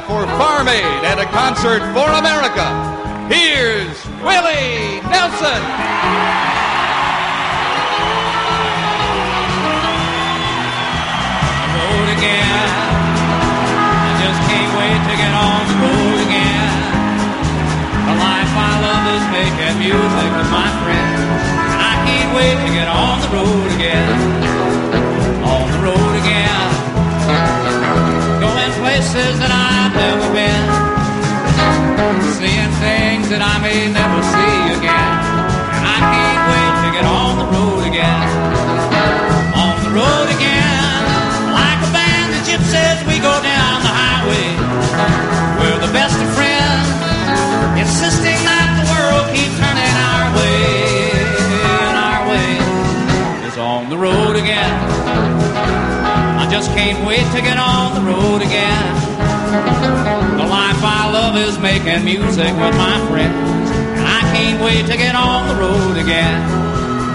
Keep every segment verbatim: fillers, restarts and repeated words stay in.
live for Farm Aid and a concert for America. Here's Willie Nelson. Road again. I just can't wait to get on the road again. The life I love is making music with my friends, and I can't wait to get on the road again. On the road again. Going places that I've never been, seeing things that I may never see again, and I can't wait to get on the road again. On the road again. Like a band of gypsies, we go down the highway. We're the best of friends, insisting that the world keep turning our way. And our way is on the road again. I just can't wait to get on the road again. The life I love is making music with my friends, and I can't wait to get on the road again.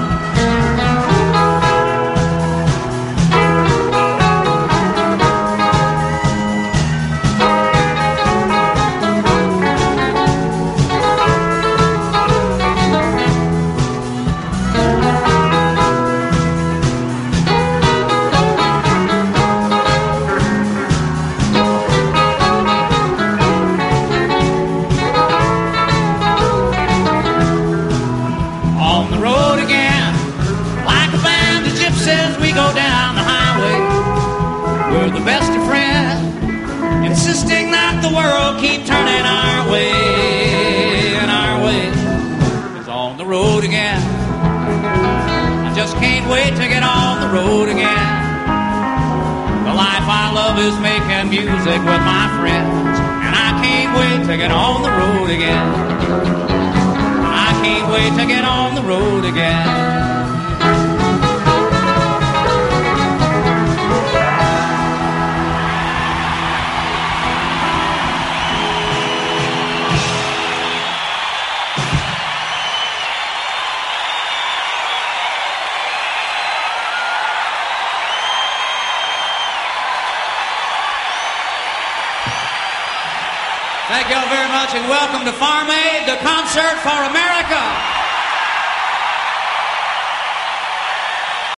Insisting that the world keep turning our way, and our way is on the road again. I just can't wait to get on the road again. The life I love is making music with my friends, and I can't wait to get on the road again. I can't wait to get on the road again. Thank you all very much, and welcome to Farm Aid, the concert for America.